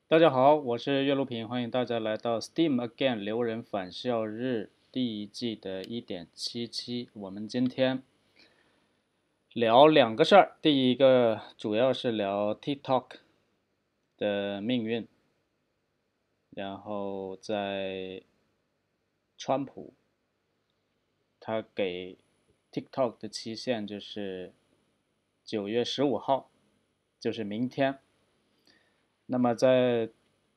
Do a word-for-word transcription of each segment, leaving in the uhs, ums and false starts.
大家好，我是岳路平，欢迎大家来到 Steam Again 留人返校日第一季的一点七七。我们今天聊两个事儿，第一个主要是聊 TikTok 的命运，然后在川普他给 TikTok 的期限就是九月十五号，就是明天。那么在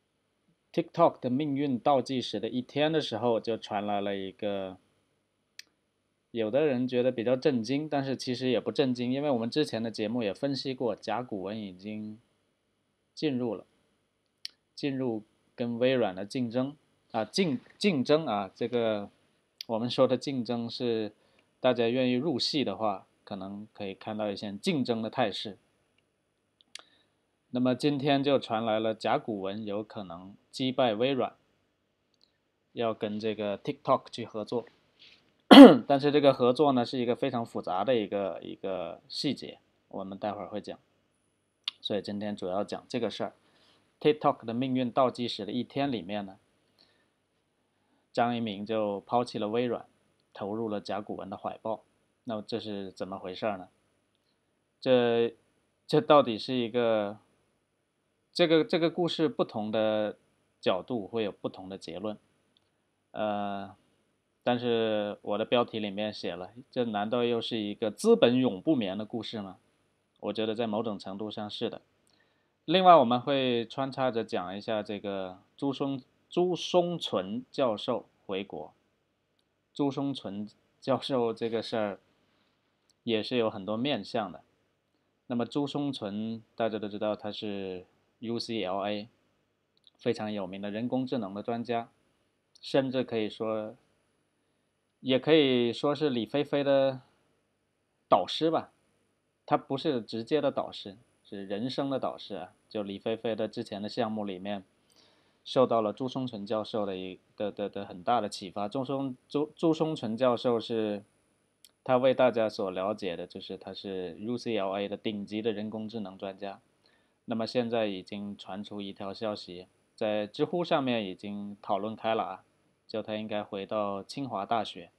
TikTok 的命运倒计时的一天的时候，就传来了一个，有的人觉得比较震惊，但是其实也不震惊，因为我们之前的节目也分析过，甲骨文已经进入了，进入跟微软的竞争啊，竞竞争啊，这个我们说的竞争是大家愿意入戏的话，可能可以看到一些竞争的态势。那么今天就传来了甲骨文有可能击败微软，要跟这个 TikTok 去合作。但是这个合作呢是一个非常复杂的一个一个细节，我们待会儿会讲。所以今天主要讲这个事儿。TikTok 的命运倒计时的一天里面呢，张一鸣就抛弃了微软，投入了甲骨文的怀抱。那么这是怎么回事呢？这这到底是一个这个这个故事不同的角度会有不同的结论。呃，但是我的标题里面写了，这难道又是一个资本永不眠的故事吗？我觉得在某种程度上是的。另外，我们会穿插着讲一下这个朱松朱松纯教授回国。朱松纯教授这个事儿也是有很多面向的。那么朱松纯大家都知道，他是 U C L A 非常有名的人工智能的专家，甚至可以说，也可以说是李飞飞的导师吧。他不是直接的导师，是人生的导师啊。就李飞飞的之前的项目里面，受到了朱松纯教授的一的的的很大的启发。朱松朱朱松纯教授是他为大家所了解的，就是他是 U C L A 的顶级的人工智能专家。那么现在已经传出一条消息，在知乎上面已经讨论开了啊，就他应该回到清华大学。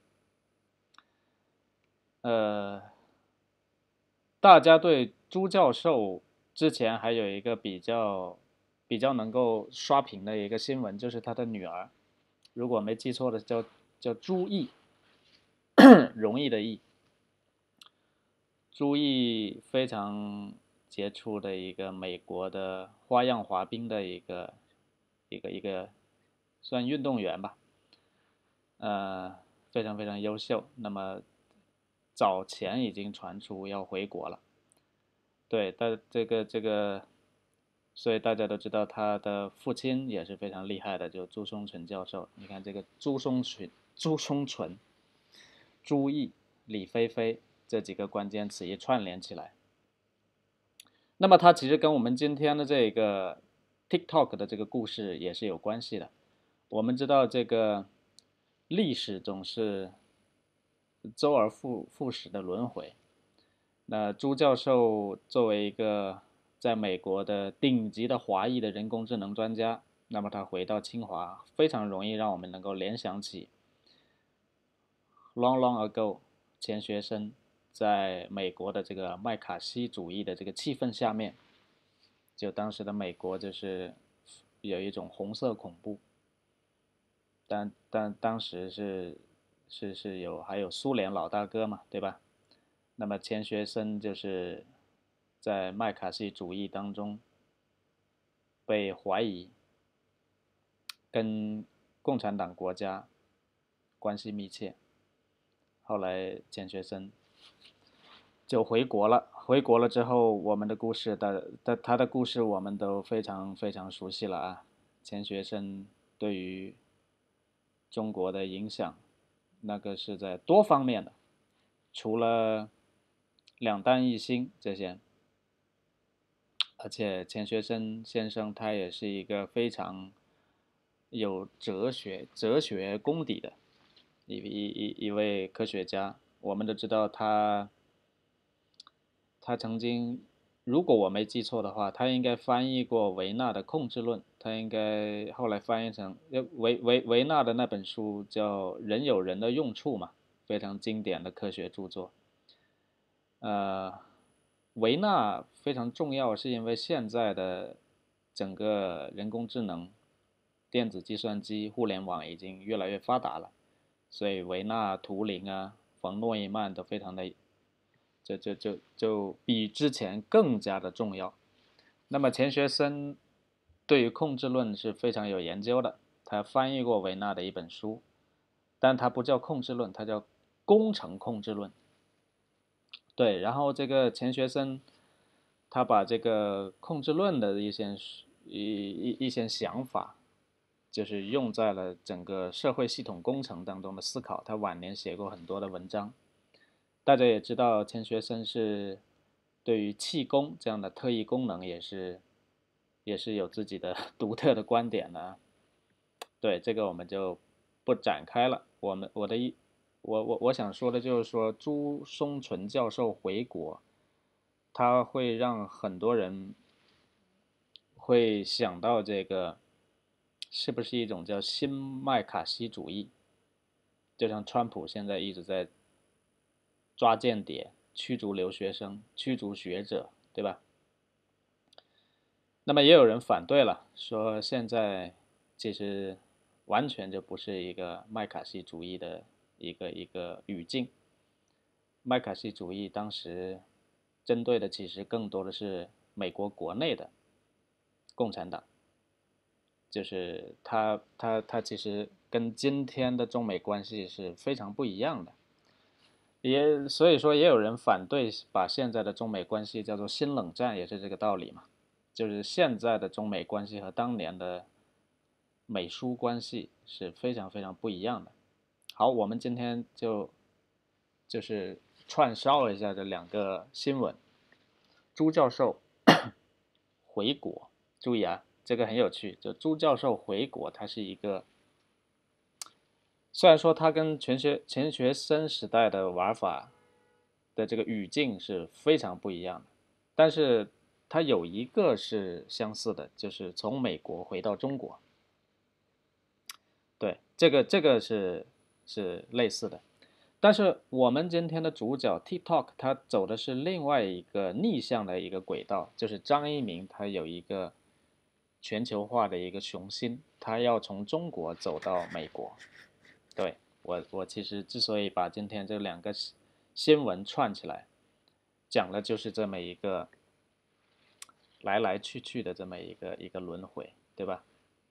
呃，大家对朱教授之前还有一个比较比较能够刷屏的一个新闻，就是他的女儿，如果没记错的叫叫朱毅，容易的易。朱毅非常杰出的一个美国的花样滑冰的一个一个一个算运动员吧，呃，非常非常优秀。那么早前已经传出要回国了。对，但这个这个，所以大家都知道他的父亲也是非常厉害的，就朱松纯教授。你看这个朱松纯、朱松纯、朱毅、李飞飞这几个关键词一串联起来，那么它其实跟我们今天的这个 TikTok 的这个故事也是有关系的。我们知道这个历史总是周而复复始的轮回。那朱教授作为一个在美国的顶级的华裔的人工智能专家，那么他回到清华，非常容易让我们能够联想起 long long ago 钱学森在美国的这个麦卡锡主义的这个气氛下面，就当时的美国就是有一种红色恐怖，但但当时是是是有还有苏联老大哥嘛，对吧？那么钱学森就是在麦卡锡主义当中被怀疑跟共产党国家关系密切，后来钱学森就回国了。回国了之后，我们的故事的的他的故事我们都非常非常熟悉了啊。钱学森对于中国的影响，那个是在多方面的，除了两弹一星这些，而且钱学森先生他也是一个非常有哲学哲学功底的一一一一位科学家。我们都知道他他曾经如果我没记错的话，他应该翻译过维纳的控制论，他应该后来翻译成维维维纳的那本书叫《人有人的用处》嘛，非常经典的科学著作。呃，维纳非常重要，是因为现在的整个人工智能、电子计算机、互联网已经越来越发达了，所以维纳、图灵啊、冯诺依曼都非常的，就就就就比之前更加的重要。那么钱学森对于控制论是非常有研究的，他翻译过维纳的一本书，但他不叫控制论，他叫工程控制论。对，然后这个钱学森，他把这个控制论的一些一一一些想法，就是用在了整个社会系统工程当中的思考。他晚年写过很多的文章，大家也知道钱学森是对于气功这样的特异功能也是也是有自己的独特的观点的。对，这个我们就不展开了。我们我的一我我我想说的就是说，朱松纯教授回国，他会让很多人会想到这个是不是一种叫新麦卡锡主义？就像川普现在一直在抓间谍、驱逐留学生、驱逐学者，对吧？那么也有人反对了，说现在其实完全就不是一个麦卡锡主义的一个一个语境。麦卡锡主义当时针对的其实更多的是美国国内的共产党，就是它它它其实跟今天的中美关系是非常不一样的。也所以说也有人反对把现在的中美关系叫做新冷战，也是这个道理嘛。就是现在的中美关系和当年的美苏关系是非常非常不一样的。好，我们今天就就是串烧一下这两个新闻。朱教授回国，注意啊，这个很有趣。就朱教授回国，他是一个，虽然说他跟钱学钱学森时代的玩法的这个语境是非常不一样的，但是他有一个是相似的，就是从美国回到中国。对，这个这个是是类似的。但是我们今天的主角 TikTok，它走的是另外一个逆向的一个轨道，就是张一鸣他有一个全球化的一个雄心，他要从中国走到美国。对，我我其实之所以把今天这两个新闻串起来，讲的就是这么一个来来去去的这么一个一个轮回，对吧？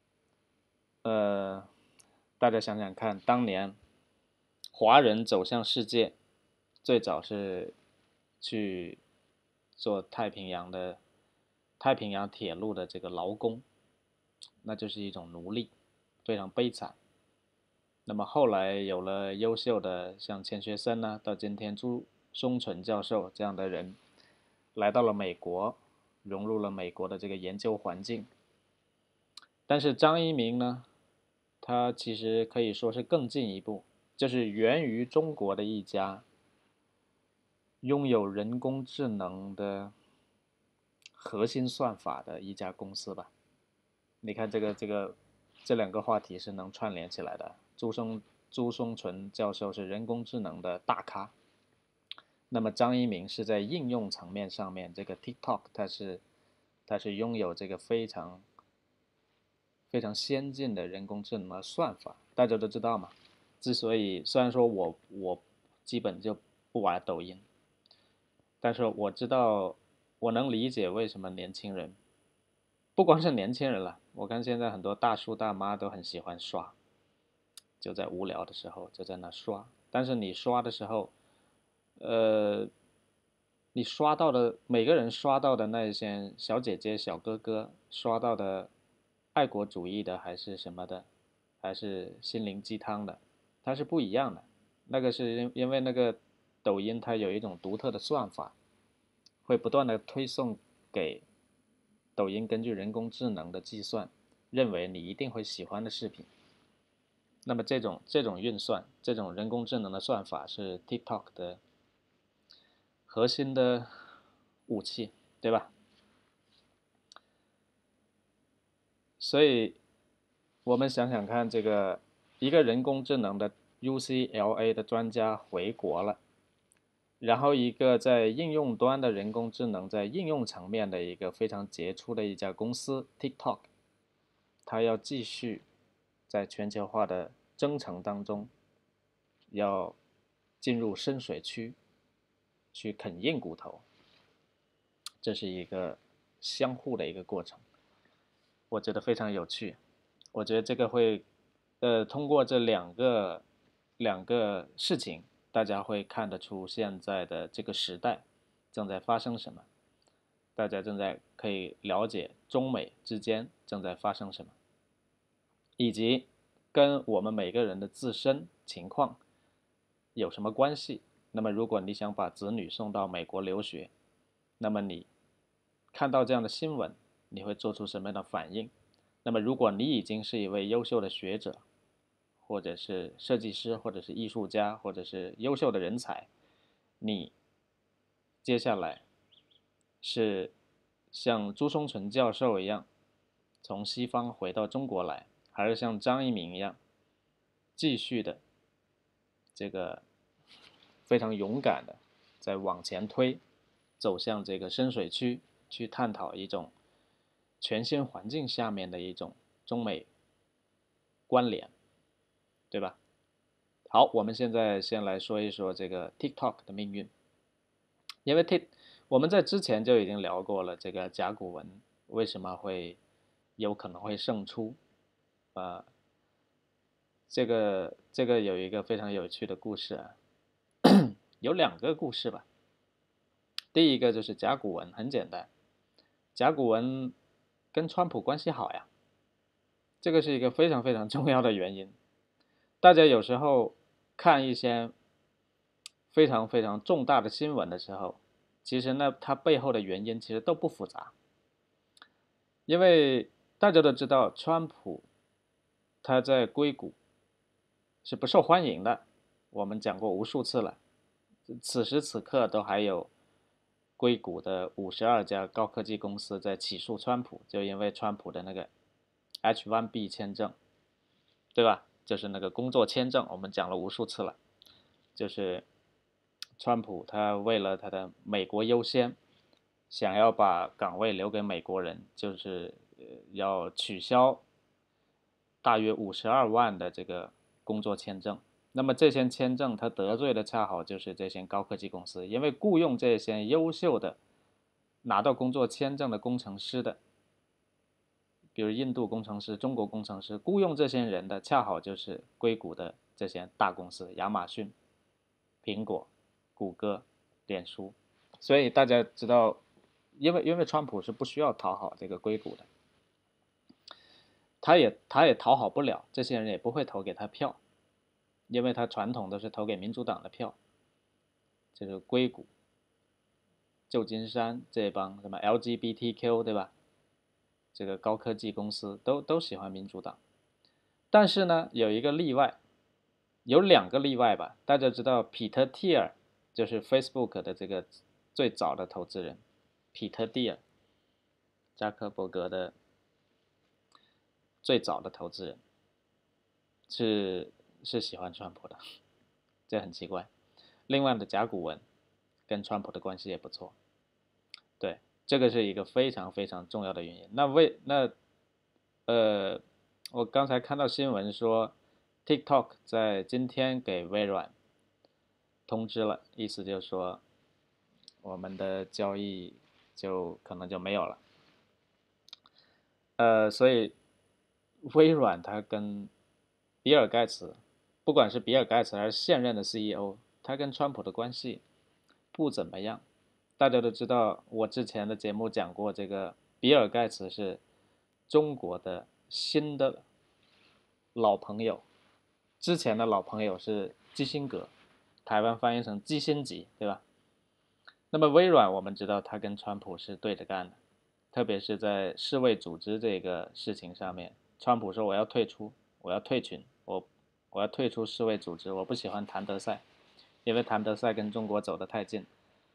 呃，大家想想看，当年华人走向世界，最早是去做太平洋的太平洋铁路的这个劳工，那就是一种奴隶，非常悲惨。那么后来有了优秀的像钱学森呢，到今天朱松纯教授这样的人，来到了美国，融入了美国的这个研究环境。但是张一鸣呢，他其实可以说是更进一步，就是源于中国的一家拥有人工智能的核心算法的一家公司吧。你看这个这个这两个话题是能串联起来的。朱松朱松纯教授是人工智能的大咖，那么张一鸣是在应用层面上面，这个 TikTok 它是它是拥有这个非常非常先进的人工智能的算法，大家都知道嘛。之所以虽然说我我基本就不玩抖音，但是我知道我能理解为什么年轻人，不光是年轻人了，我看现在很多大叔大妈都很喜欢刷，就在无聊的时候就在那刷。但是你刷的时候，呃，你刷到的每个人刷到的那些小姐姐、小哥哥刷到的爱国主义的还是什么的，还是心灵鸡汤的，它是不一样的。那个是因因为那个抖音它有一种独特的算法，会不断的推送给抖音根据人工智能的计算，认为你一定会喜欢的视频。那么这种这种运算，这种人工智能的算法是 TikTok 的核心的武器。 对吧？所以我们想想看，这个一个人工智能的 U C L A 的专家回国了，然后一个在应用端的人工智能在应用层面的一个非常杰出的一家公司 TikTok， 它要继续在全球化的征程当中，要进入深水区去啃硬骨头，这是一个相互的一个过程，我觉得非常有趣。我觉得这个会，呃，通过这两个两个事情，大家会看得出现在的这个时代正在发生什么，大家正在可以了解中美之间正在发生什么，以及跟我们每个人的自身情况有什么关系。那么，如果你想把子女送到美国留学，那么你看到这样的新闻，你会做出什么样的反应？那么，如果你已经是一位优秀的学者，或者是设计师，或者是艺术家，或者是优秀的人才，你接下来是像朱松纯教授一样从西方回到中国来，还是像张一鸣一样继续的这个非常勇敢的在往前推，走向这个深水区，去探讨一种全新环境下面的一种中美关联，对吧？好，我们现在先来说一说这个 TikTok 的命运，因为 Tik 我们在之前就已经聊过了，这个甲骨文为什么会有可能会胜出，呃，这个这个有一个非常有趣的故事啊，有两个故事吧。第一个就是甲骨文，很简单，甲骨文跟川普关系好呀，这个是一个非常非常重要的原因。大家有时候看一些非常非常重大的新闻的时候，其实呢，它背后的原因其实都不复杂，因为大家都知道，川普他在硅谷是不受欢迎的，我们讲过无数次了。此时此刻都还有硅谷的五十二家高科技公司在起诉川普，就因为川普的那个 H 一 B 签证，对吧？就是那个工作签证，我们讲了无数次了，就是川普他为了他的美国优先，想要把岗位留给美国人，就是要取消大约五十二万的这个工作签证。那么这些签证他得罪的恰好就是这些高科技公司，因为雇佣这些优秀的拿到工作签证的工程师的，比如印度工程师、中国工程师，雇佣这些人的恰好就是硅谷的这些大公司，亚马逊、苹果、谷歌、脸书。所以大家知道，因为因为川普是不需要讨好这个硅谷的，他也他也讨好不了，这些人也不会投给他票，因为他传统都是投给民主党的票，就是硅谷、旧金山这帮什么 L G B T Q 对吧？这个高科技公司都都喜欢民主党，但是呢，有一个例外，有两个例外吧。大家知道，彼特蒂尔就是 Facebook 的这个最早的投资人，彼特蒂尔，扎克伯格的最早的投资人，是是喜欢川普的，这很奇怪。另外的甲骨文跟川普的关系也不错，对，这个是一个非常非常重要的原因。那为那呃，我刚才看到新闻说，TikTok 在今天给微软通知了，意思就是说我们的交易就可能就没有了。呃，所以微软它跟比尔盖茨，不管是比尔盖茨还是现任的 C E O，他跟川普的关系不怎么样。大家都知道，我之前的节目讲过，这个比尔盖茨是中国的新的老朋友，之前的老朋友是基辛格，台湾翻译成基辛格，对吧？那么微软我们知道，他跟川普是对着干的，特别是在世卫组织这个事情上面，川普说我要退出，我要退群，我我要退出世卫组织，我不喜欢谭德赛，因为谭德赛跟中国走得太近。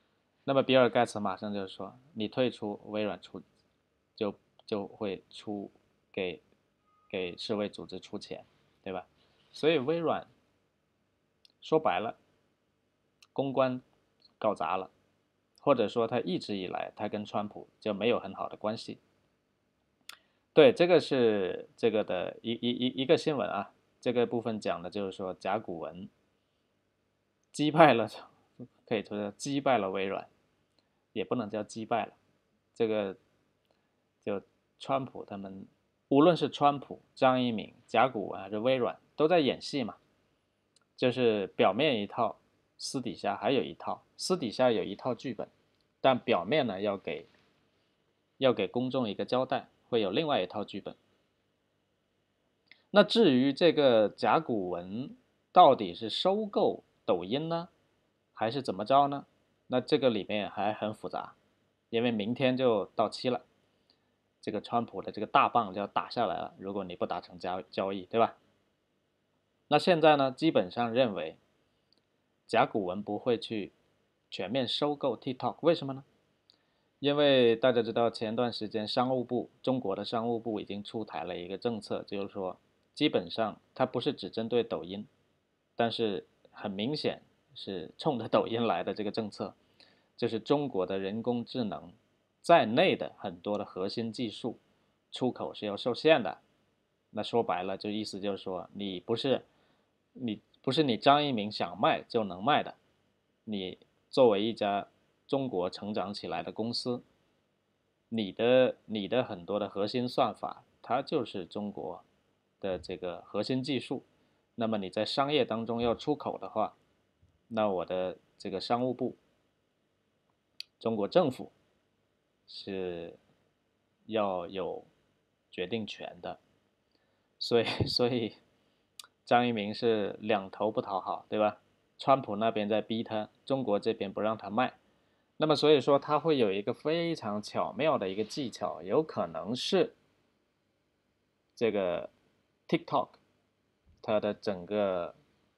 那么比尔盖茨马上就说，你退出微软出，就就会出给给世卫组织出钱，对吧？所以微软说白了，公关搞砸了，或者说他一直以来他跟川普就没有很好的关系。对，这个是这个的一一一一个新闻啊，这个部分讲的就是说甲骨文击败了，可以说击败了微软，也不能叫击败了，这个就川普他们，无论是川普、张一鸣、甲骨文还是微软，都在演戏嘛，就是表面一套，私底下还有一套，私底下有一套剧本，但表面呢要给要给公众一个交代，会有另外一套剧本。那至于这个甲骨文到底是收购抖音呢，还是怎么着呢？那这个里面还很复杂，因为明天就到期了，这个川普的这个大棒就要打下来了，如果你不达成交交易，对吧？那现在呢，基本上认为甲骨文不会去全面收购 TikTok， 为什么呢？因为大家知道，前段时间商务部中国的商务部已经出台了一个政策，就是说，基本上它不是只针对抖音，但是很明显是冲着抖音来的这个政策，就是中国的人工智能在内的很多的核心技术出口是要受限的。那说白了，就意思就是说，你不是你不是你张一鸣想卖就能卖的，你作为一家中国成长起来的公司，你的你的很多的核心算法，它就是中国的这个核心技术。那么你在商业当中要出口的话，那我的这个商务部，中国政府是要有决定权的。所以所以张一鸣是两头不讨好，对吧？川普那边在逼他，中国这边不让他卖。那么所以说他会有一个非常巧妙的一个技巧，有可能是这个 TikTok 它的整个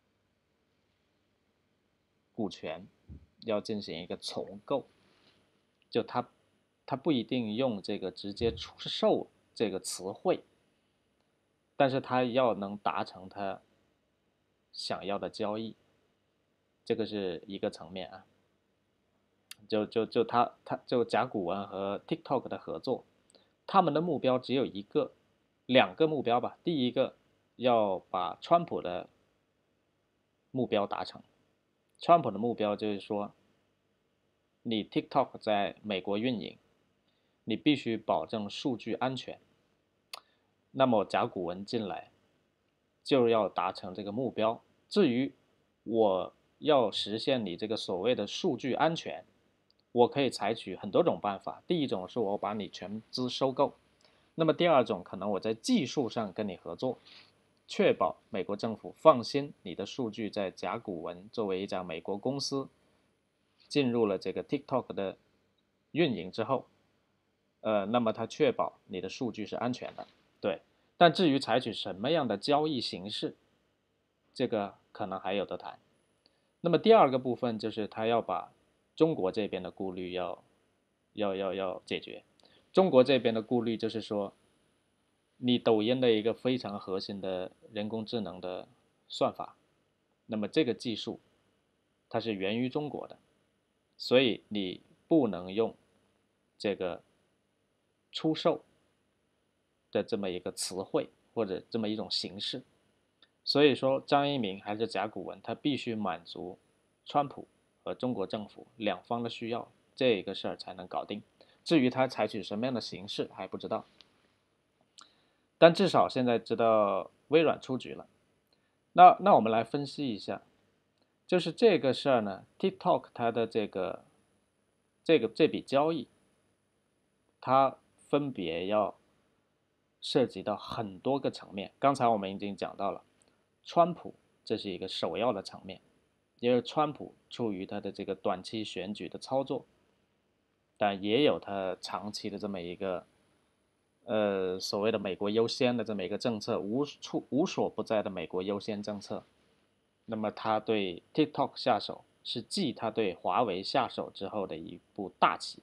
股权要进行一个重构，就他他不一定用这个直接出售这个词汇，但是他要能达成他想要的交易，这个是一个层面啊。就就就他他就甲骨文和 TikTok 的合作，他们的目标只有一个，两个目标吧。第一个要把川普的目标达成，川普的目标就是说，你 TikTok 在美国运营，你必须保证数据安全。那么甲骨文进来就要达成这个目标。至于我要实现你这个所谓的数据安全，我可以采取很多种办法。第一种是我把你全资收购，那么第二种可能我在技术上跟你合作，确保美国政府放心你的数据在甲骨文作为一家美国公司进入了这个 TikTok 的运营之后，呃，那么它确保你的数据是安全的，对。但至于采取什么样的交易形式，这个可能还有得谈。那么第二个部分就是他要把中国这边的顾虑要要要要解决。中国这边的顾虑就是说，你抖音的一个非常核心的人工智能的算法，那么这个技术它是源于中国的，所以你不能用这个出售的这么一个词汇或者这么一种形式。所以说张一鸣还是甲骨文，他必须满足川普和中国政府两方的需要，这个事儿才能搞定。至于他采取什么样的形式还不知道，但至少现在知道微软出局了。那那我们来分析一下，就是这个事儿呢 ，TikTok 它的这个这个这笔交易，它分别要涉及到很多个层面。刚才我们已经讲到了，川普这是一个首要的层面，因为川普出于他的这个短期选举的操作，但也有他长期的这么一个呃所谓的美国优先的这么一个政策，无处无所不在的美国优先政策。那么他对 TikTok 下手是继他对华为下手之后的一步大棋，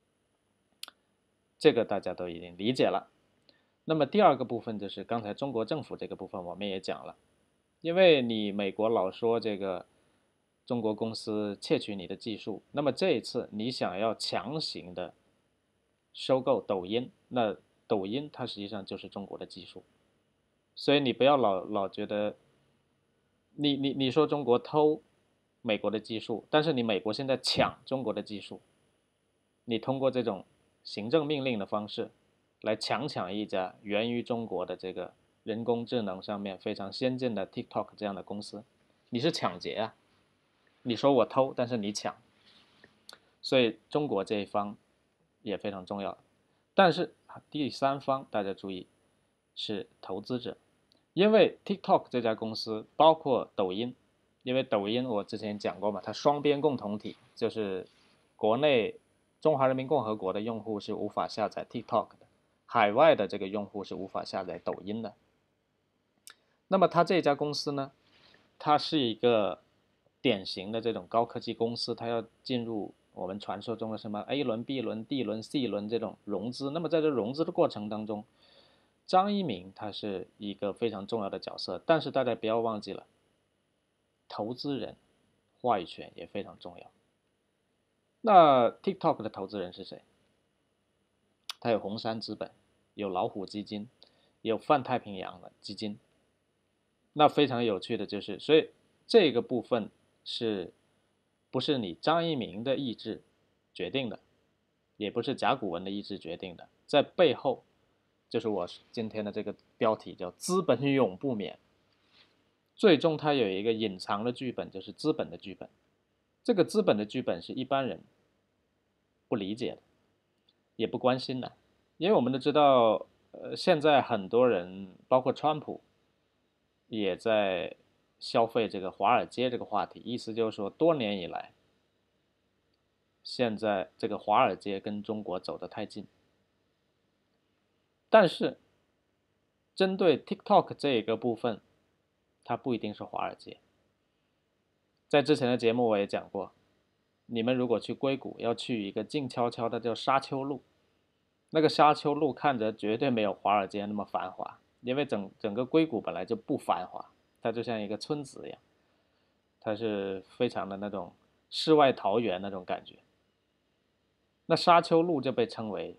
这个大家都已经理解了。那么第二个部分就是刚才中国政府这个部分我们也讲了，因为你美国老说这个中国公司窃取你的技术，那么这一次你想要强行的收购抖音，那抖音它实际上就是中国的技术，所以你不要老老觉得你你你说中国偷美国的技术，但是你美国现在抢中国的技术，你通过这种行政命令的方式来强抢一家源于中国的这个人工智能上面非常先进的 TikTok 这样的公司，你是抢劫啊！你说我偷，但是你抢，所以中国这一方也非常重要。但是第三方大家注意是投资者，因为 TikTok 这家公司包括抖音，因为抖音我之前讲过嘛，它双边共同体，就是国内中华人民共和国的用户是无法下载 TikTok 的，海外的这个用户是无法下载抖音的。那么它这家公司呢，它是一个典型的这种高科技公司，它要进入我们传说中的什么 A 轮、B 轮、D 轮、C 轮这种融资。那么在这融资的过程当中，张一鸣他是一个非常重要的角色，但是大家不要忘记了，投资人话语权也非常重要。那 TikTok 的投资人是谁？他有红杉资本，有老虎基金，也有泛太平洋的基金。那非常有趣的就是，所以这个部分是不是你张一鸣的意志决定的，也不是甲骨文的意志决定的，在背后就是我今天的这个标题叫资本永不眠，最终它有一个隐藏的剧本，就是资本的剧本。这个资本的剧本是一般人不理解的，也不关心的，因为我们都知道，呃，现在很多人，包括川普，也在消费这个华尔街这个话题，意思就是说，多年以来，现在这个华尔街跟中国走得太近。但是，针对 TikTok 这个部分，它不一定是华尔街。在之前的节目我也讲过，你们如果去硅谷，要去一个静悄悄的叫沙丘路，那个沙丘路看着绝对没有华尔街那么繁华，因为整整个硅谷本来就不繁华，它就像一个村子一样，它是非常的那种世外桃源那种感觉。那沙丘路就被称为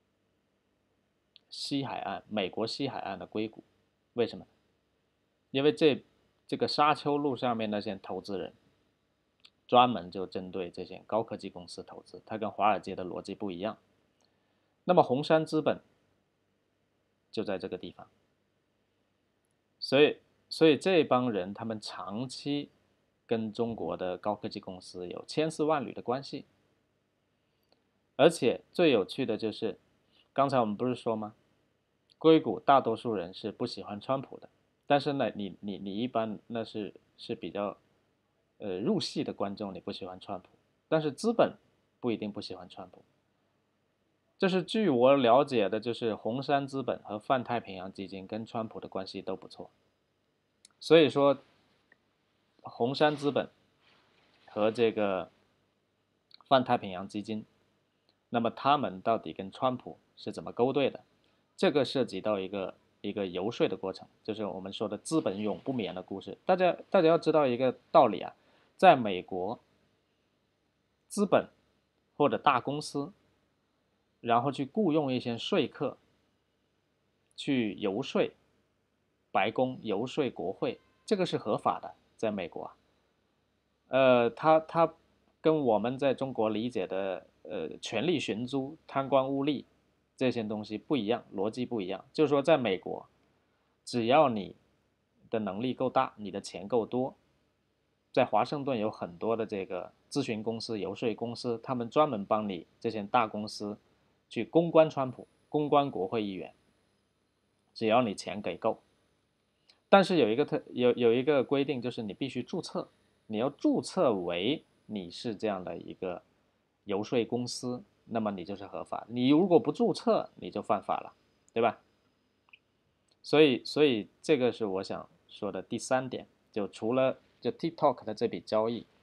西海岸，美国西海岸的硅谷，为什么？因为这这个沙丘路上面那些投资人，专门就针对这些高科技公司投资，它跟华尔街的逻辑不一样。那么红杉资本就在这个地方，所以所以这帮人他们长期跟中国的高科技公司有千丝万缕的关系，而且最有趣的就是，刚才我们不是说吗？硅谷大多数人是不喜欢川普的，但是呢，你你你一般那是是比较呃入戏的观众，你不喜欢川普，但是资本不一定不喜欢川普。这是据我了解的，就是红杉资本和泛太平洋基金跟川普的关系都不错，所以说红杉资本和这个泛太平洋基金，那么他们到底跟川普是怎么勾兑的？这个涉及到一个一个游说的过程，就是我们说的资本永不眠的故事。大家大家要知道一个道理啊，在美国，资本或者大公司，然后去雇佣一些说客，去游说白宫、游说国会，这个是合法的，在美国啊。呃，他他跟我们在中国理解的呃权力寻租、贪官污吏这些东西不一样，逻辑不一样。就是说，在美国，只要你的能力够大，你的钱够多，在华盛顿有很多的这个咨询公司、游说公司，他们专门帮你这些大公司去公关川普、公关国会议员，只要你钱给够。但是有一个特有有一个规定，就是你必须注册，你要注册为你是这样的一个游说公司，那么你就是合法。你如果不注册，你就犯法了，对吧？所以，所以这个是我想说的第三点，就除了就 TikTok 的这笔交易，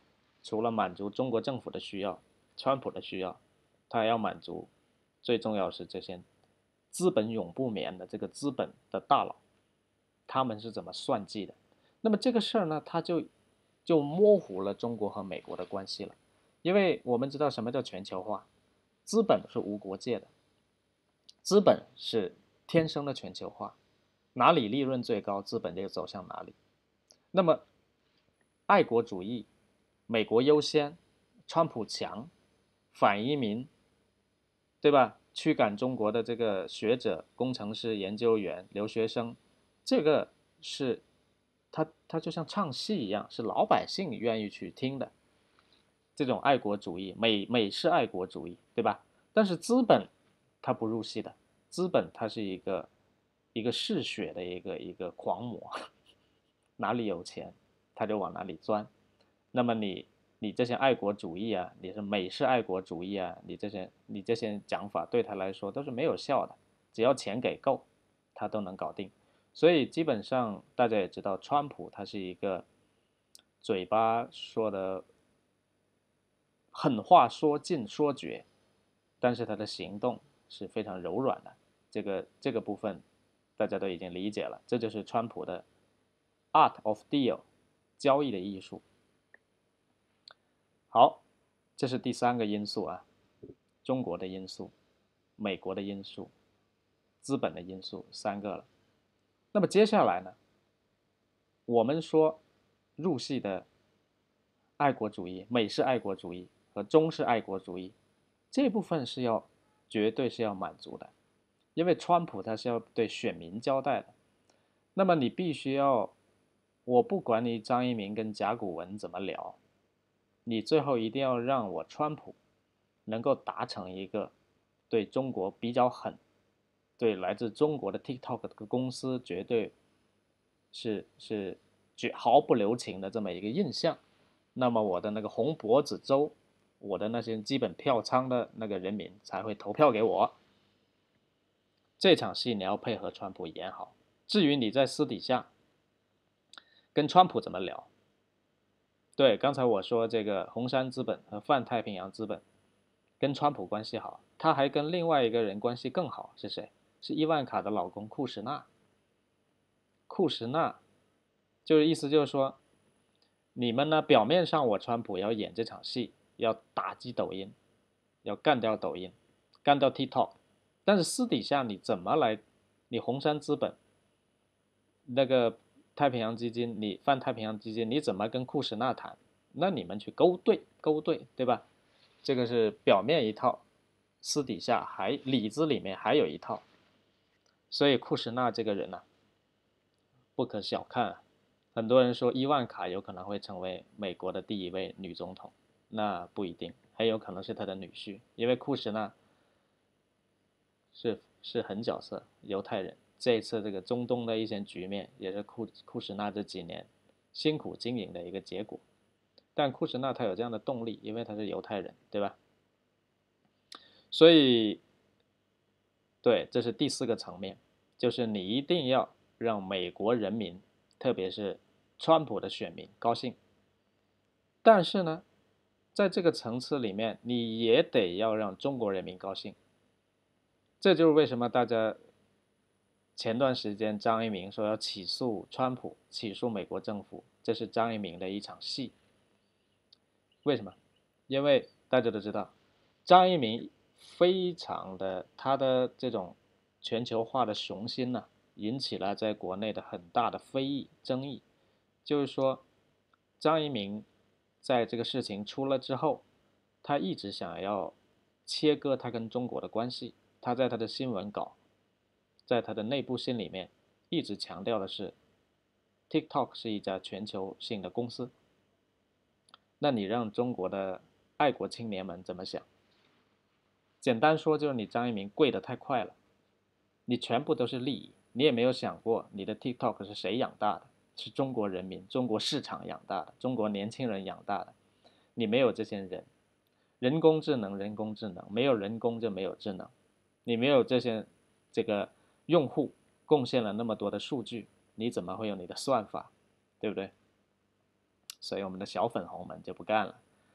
除了满足中国政府的需要，川普的需要，他还要满足最重要是这些资本永不眠的这个资本的大佬，他们是怎么算计的。那么这个事儿呢，它就就模糊了中国和美国的关系了。因为我们知道什么叫全球化，资本是无国界的，资本是天生的全球化，哪里利润最高，资本就走向哪里。那么爱国主义，美国优先，川普强，反移民，对吧？驱赶中国的这个学者、工程师、研究员、留学生，这个是他他就像唱戏一样，是老百姓愿意去听的。这种爱国主义，美美式爱国主义，对吧？但是资本它不入戏的，资本它是一个一个嗜血的一个一个狂魔，哪里有钱他就往哪里钻。那么你你这些爱国主义啊，你是美式爱国主义啊，你这些你这些讲法对他来说都是没有效的，只要钱给够，他都能搞定。所以基本上大家也知道，川普他是一个嘴巴说的狠话说尽说绝，但是他的行动是非常柔软的。这个这个部分大家都已经理解了，这就是川普的 art of deal， 交易的艺术。好，这是第三个因素啊，中国的因素、美国的因素、资本的因素，三个了。那么接下来呢，我们说入戏的爱国主义、美式爱国主义和中式爱国主义，这部分是要绝对是要满足的，因为川普他是要对选民交代的。那么你必须要，我不管你张一鸣跟甲骨文怎么聊，你最后一定要让我川普能够达成一个对中国比较狠，对来自中国的 TikTok 这个公司绝对是是绝毫不留情的这么一个印象。那么我的那个红脖子州，我的那些基本票仓的那个人民才会投票给我。这场戏你要配合川普演好。至于你在私底下跟川普怎么聊，对，刚才我说这个红杉资本和泛太平洋资本跟川普关系好，他还跟另外一个人关系更好，是谁？是伊万卡的老公库什纳。库什纳就是意思就是说，你们呢表面上我川普要演这场戏，要打击抖音，要干掉抖音，干掉 TikTok， 但是私底下你怎么来，你红杉资本那个太平洋基金，你泛太平洋基金，你怎么跟库什纳谈？那你们去勾兑勾兑，对吧？这个是表面一套，私底下还里子里面还有一套。所以库什纳这个人呢、啊，不可小看啊。很多人说伊万卡有可能会成为美国的第一位女总统，那不一定，很有可能是他的女婿，因为库什纳是是狠角色，犹太人。这一次这个中东的一些局面，也是库库什纳这几年辛苦经营的一个结果。但库什纳他有这样的动力，因为他是犹太人，对吧？所以，对，这是第四个层面，就是你一定要让美国人民，特别是川普的选民高兴。但是呢，在这个层次里面，你也得要让中国人民高兴。这就是为什么大家前段时间张一鸣说要起诉川普，起诉美国政府，这是张一鸣的一场戏。为什么？因为大家都知道，张一鸣非常的他的这种全球化的雄心呢、啊，引起了在国内的很大的非议争议。就是说，张一鸣在这个事情出了之后，他一直想要切割他跟中国的关系。他在他的新闻稿，在他的内部信里面，一直强调的是 ，TikTok 是一家全球性的公司。那你让中国的爱国青年们怎么想？简单说就是你张一鸣跪得太快了，你全部都是利益，你也没有想过你的 TikTok 是谁养大的，是中国人民、中国市场养大的，中国年轻人养大的。你没有这些人，人工智能，人工智能，没有人工就没有智能。你没有这些这个用户贡献了那么多的数据，你怎么会有你的算法，对不对？所以我们的小粉红们就不干了，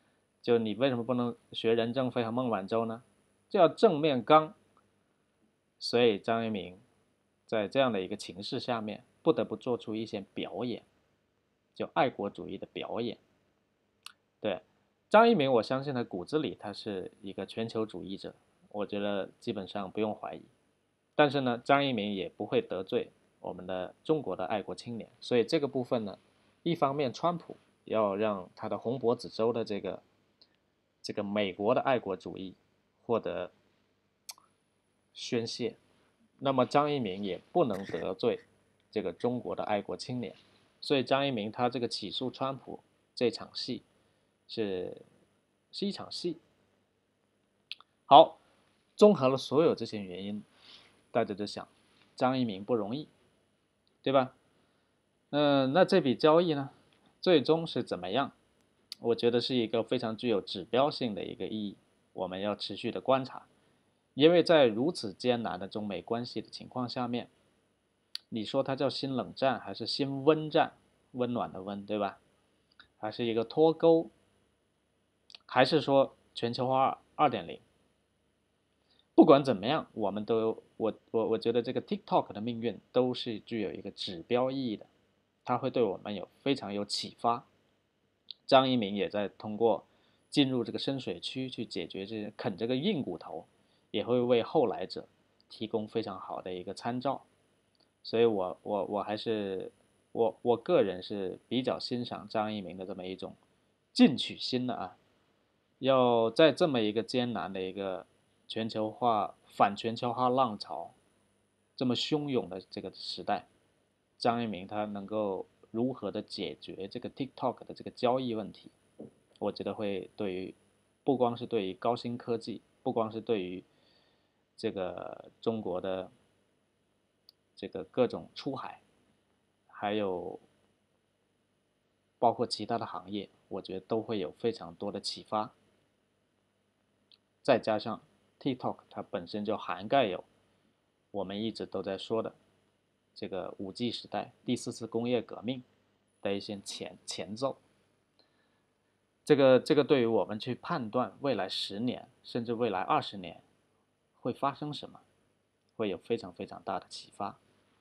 就你为什么不能学任正非和孟晚舟呢？就要正面刚。所以张一鸣在这样的一个情势下面，不得不做出一些表演，就爱国主义的表演。对，张一鸣，我相信他骨子里他是一个全球主义者，我觉得基本上不用怀疑。但是呢，张一鸣也不会得罪我们的中国的爱国青年，所以这个部分呢，一方面川普要让他的红脖子州的这个这个美国的爱国主义获得宣泄，那么张一鸣也不能得罪这个中国的爱国青年，所以张一鸣他这个起诉川普这场戏是是一场戏。好，综合了所有这些原因，大家就想张一鸣不容易，对吧？嗯、呃，那这笔交易呢，最终是怎么样？我觉得是一个非常具有指标性的一个意义，我们要持续的观察。因为在如此艰难的中美关系的情况下面，你说它叫新冷战还是新温战？温暖的温，对吧？还是一个脱钩，还是说全球化二点零？不管怎么样，我们都我我我觉得这个 TikTok 的命运都是具有一个指标意义的，它会对我们有非常有启发。张一鸣也在通过进入这个深水区去解决这些啃这个硬骨头，也会为后来者提供非常好的一个参照。所以我我我还是我我个人是比较欣赏张一鸣的这么一种进取心的啊，要在这么一个艰难的一个全球化反全球化浪潮这么汹涌的这个时代，张一鸣他能够如何的解决这个 TikTok 的这个交易问题，我觉得会对于不光是对于高新科技，不光是对于这个中国的这个各种出海，还有包括其他的行业，我觉得都会有非常多的启发。再加上 TikTok 它本身就涵盖有我们一直都在说的这个五 G 时代第四次工业革命的一些前前奏。这个这个对于我们去判断未来十年甚至未来二十年会发生什么，会有非常非常大的启发。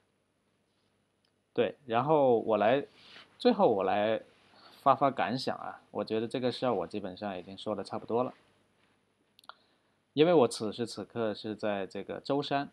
对，然后我来，最后我来发发感想啊，我觉得这个事儿我基本上已经说的差不多了，因为我此时此刻是在这个舟山，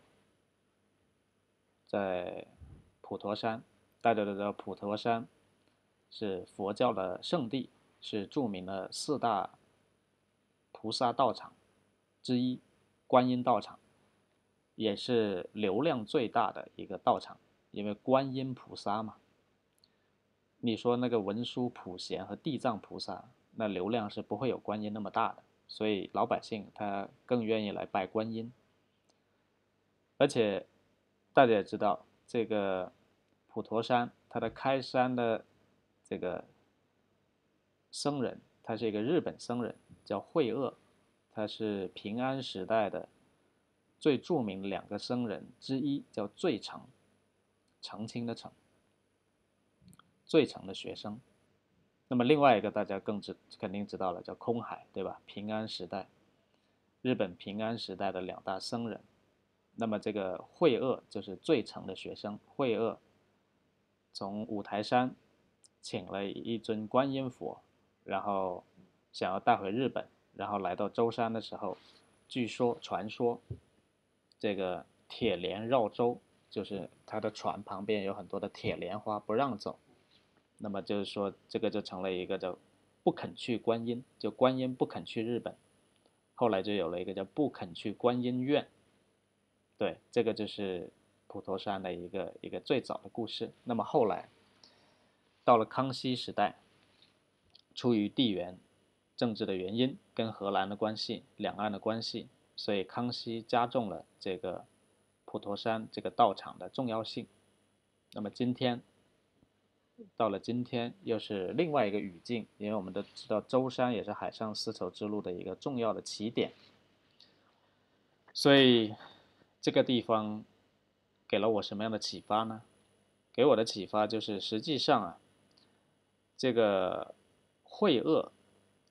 在普陀山，大家都知道普陀山是佛教的圣地，是著名的四大菩萨道场之一，观音道场，也是流量最大的一个道场，因为观音菩萨嘛。你说那个文殊普贤和地藏菩萨，那流量是不会有观音那么大的，所以老百姓他更愿意来拜观音。而且大家也知道，这个普陀山它的开山的这个僧人，他是一个日本僧人，叫慧锷，他是平安时代的最著名的两个僧人之一，叫最澄，澄清的澄，最澄的学生。那么另外一个大家更知肯定知道了，叫空海，对吧？平安时代，日本平安时代的两大僧人。那么这个慧锷就是最澄的学生，慧锷从五台山请了一尊观音佛，然后想要带回日本，然后来到舟山的时候，据说传说这个铁帘绕舟，就是他的船旁边有很多的铁莲花不让走，那么就是说这个就成了一个叫不肯去观音，就观音不肯去日本，后来就有了一个叫不肯去观音院。对，这个就是普陀山的一个一个最早的故事。那么后来到了康熙时代，出于地缘政治的原因，跟荷兰的关系、两岸的关系，所以康熙加重了这个普陀山这个道场的重要性。那么今天到了今天，又是另外一个语境，因为我们都知道舟山也是海上丝绸之路的一个重要的起点，所以这个地方给了我什么样的启发呢？给我的启发就是，实际上啊，这个慧锷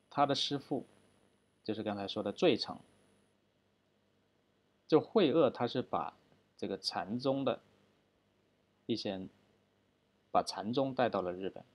他的师父就是刚才说的坠城，就惠鄂他是把这个禅宗的一些把禅宗带到了日本，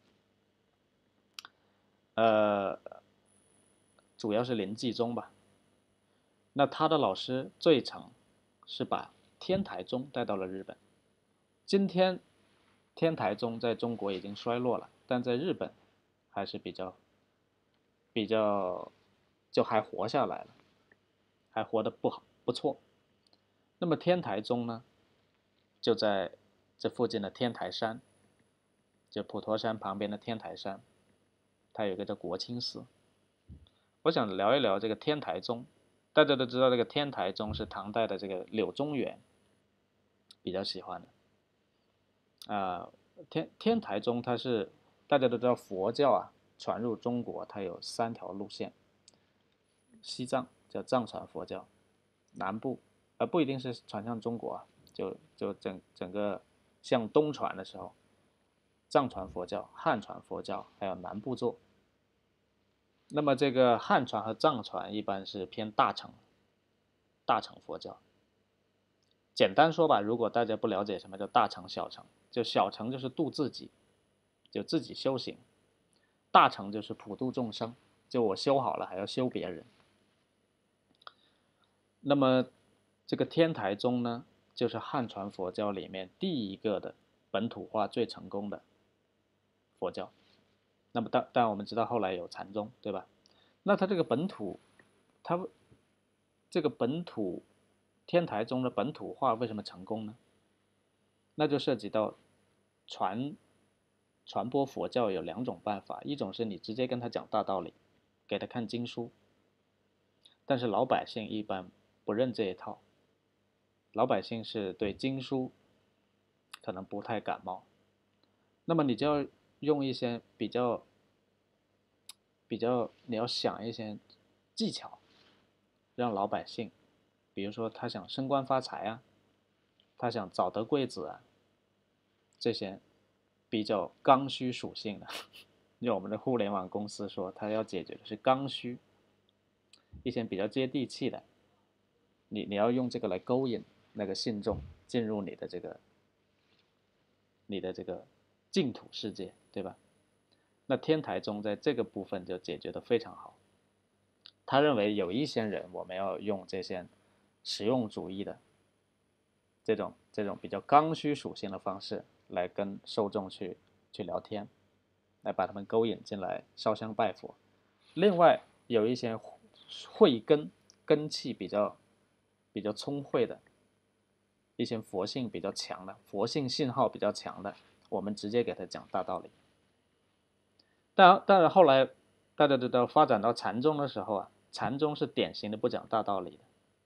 呃，主要是临济宗吧。那他的老师坠城是把天台宗带到了日本。今天天台宗在中国已经衰落了，但在日本还是比较比较就还活下来了，还活得不好不错。那么天台宗呢，就在这附近的天台山，就普陀山旁边的天台山，它有一个叫国清寺。我想聊一聊这个天台宗。大家都知道这个天台宗是唐代的这个柳宗元比较喜欢的。啊、呃，天天台宗它是大家都知道佛教啊传入中国，它有三条路线。西藏叫藏传佛教，南部而、呃、不一定是传向中国啊，就就整整个向东传的时候，藏传佛教、汉传佛教还有南部座。那么这个汉传和藏传一般是偏大乘，大乘佛教。简单说吧，如果大家不了解什么叫大乘小乘，就小乘就是度自己，就自己修行；大乘就是普度众生，就我修好了还要修别人。那么这个天台宗呢，就是汉传佛教里面第一个的本土化最成功的佛教。那么但但我们知道后来有禅宗，对吧？那它这个本土，它这个本土天台宗的本土化为什么成功呢？那就涉及到传传播佛教有两种办法，一种是你直接跟他讲大道理，给他看经书，但是老百姓一般不认这一套，老百姓是对经书可能不太感冒，那么你就要用一些比较比较，你要想一些技巧，让老百姓，比如说他想升官发财啊，他想早得贵子啊，这些比较刚需属性的，用我们的互联网公司说，他要解决的是刚需，一些比较接地气的，你你要用这个来勾引那个信众进入你的这个你的这个净土世界，对吧？那天台宗在这个部分就解决得非常好。他认为有一些人，我们要用这些实用主义的这种这种比较刚需属性的方式来跟受众去去聊天，来把他们勾引进来烧香拜佛。另外有一些慧根根气比较比较聪慧的一些佛性比较强的佛性信号比较强的，我们直接给他讲大道理。但但是后来大家都知道，发展到禅宗的时候啊，禅宗是典型的不讲大道理的。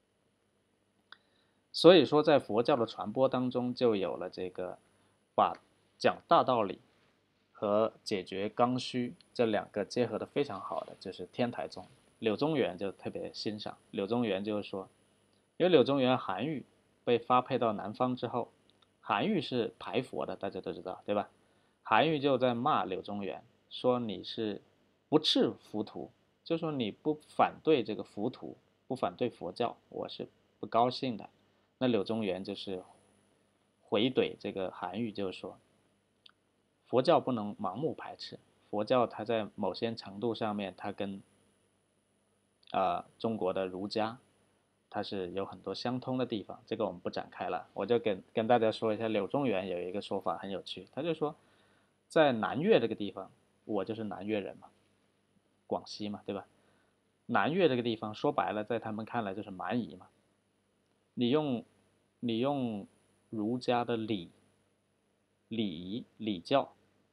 所以说，在佛教的传播当中，就有了这个把讲大道理和解决刚需这两个结合的非常好的，就是天台宗。柳宗元就特别欣赏。柳宗元就是说，因为柳宗元韩愈被发配到南方之后，韩愈是排佛的，大家都知道，对吧？韩愈就在骂柳宗元，说你是不斥浮屠，就说你不反对这个浮屠，不反对佛教，我是不高兴的。那柳宗元就是回怼这个韩愈，就是说，佛教不能盲目排斥，佛教它在某些程度上面，它跟啊、呃、中国的儒家，它是有很多相通的地方，这个我们不展开了，我就跟跟大家说一下，柳宗元有一个说法很有趣，他就说，在南岳这个地方，我就是南岳人嘛，广西嘛，对吧？南岳这个地方说白了，在他们看来就是蛮夷嘛。你用你用儒家的礼礼仪礼教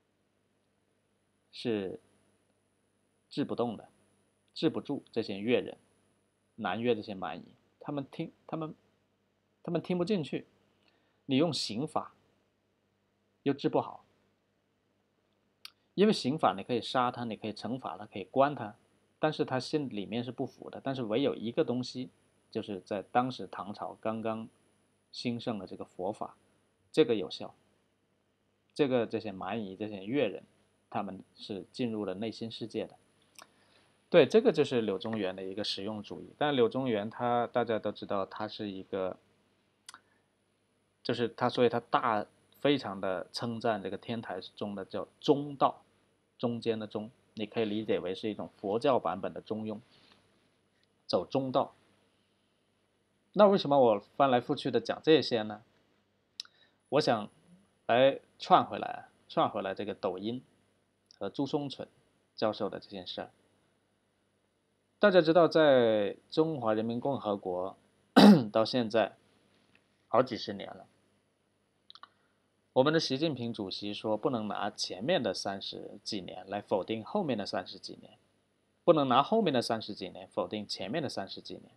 是治不动的，治不住这些越人，南越这些蛮夷，他们听他们他们听不进去。你用刑法又治不好，因为刑法你可以杀他，你可以惩罚他，可以关他，但是他心里面是不服的。但是唯有一个东西，就是在当时唐朝刚刚兴盛的这个佛法，这个有效。这个这些蛮夷这些越人，他们是进入了内心世界的。 对，这个就是柳宗元的一个实用主义。但柳宗元他大家都知道，他是一个，就是他，所以他大非常的称赞这个天台宗的叫中道，中间的中，你可以理解为是一种佛教版本的中庸，走中道。那为什么我翻来覆去的讲这些呢？我想来串回来，串回来这个抖音和朱松纯教授的这件事儿。大家知道，在中华人民共和国到现在好几十年了，我们的习近平主席说，不能拿前面的三十几年来否定后面的三十几年，不能拿后面的三十几年否定前面的三十几年，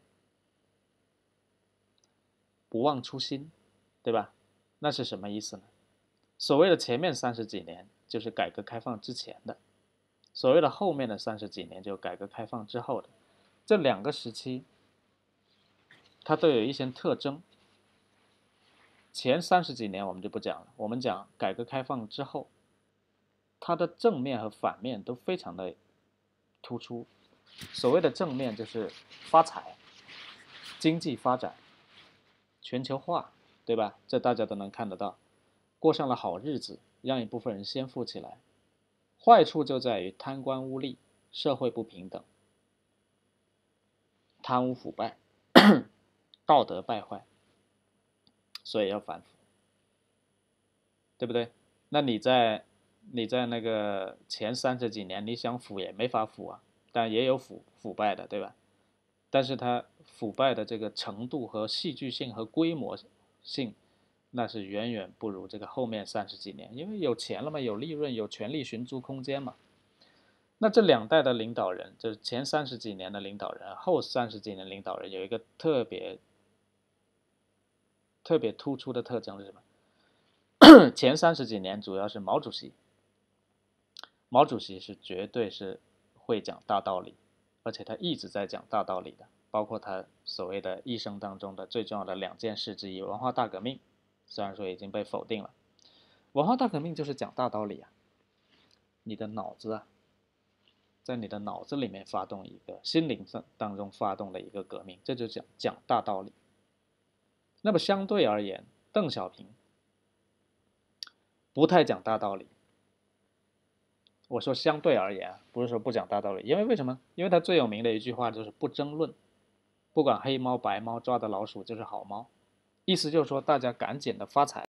不忘初心，对吧？那是什么意思呢？所谓的前面三十几年就是改革开放之前的，所谓的后面的三十几年就改革开放之后的。这两个时期它都有一些特征。前三十几年我们就不讲了，我们讲改革开放之后，它的正面和反面都非常的突出。所谓的正面就是发财、经济发展、全球化，对吧？这大家都能看得到，过上了好日子，让一部分人先富起来。坏处就在于贪官污吏、社会不平等、贪污腐败、道德败坏，所以要反腐，对不对？那你在你在那个前三十几年，你想腐也没法腐啊，但也有腐腐败的，对吧？但是它腐败的这个程度和戏剧性和规模性，那是远远不如这个后面三十几年，因为有钱了嘛，有利润，有权力寻租空间嘛。那这两代的领导人，就是前三十几年的领导人，后三十几年领导人，有一个特别特别突出的特征是什么？前三十几年主要是毛主席，毛主席是绝对是会讲大道理，而且他一直在讲大道理的，包括他所谓的一生当中的最重要的两件事之一——文化大革命，虽然说已经被否定了。文化大革命就是讲大道理啊，你的脑子啊，在你的脑子里面发动一个心灵当中发动的一个革命，这就讲讲大道理。那么相对而言，邓小平不太讲大道理。我说相对而言，不是说不讲大道理，因为为什么？因为他最有名的一句话就是不争论，不管黑猫白猫抓的老鼠就是好猫，意思就是说大家赶紧的发财。